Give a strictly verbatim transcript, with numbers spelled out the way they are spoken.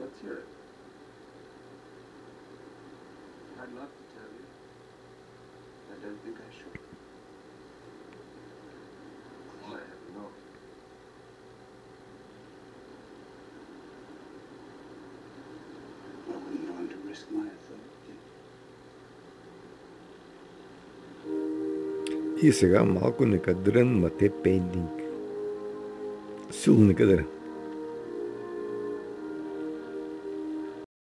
Let's hear it. I'd love to tell you. I don't think I should. I have not. I wouldn't want to risk my authority. Isa ka malko ni kadran mate painting. Sul ni kadran.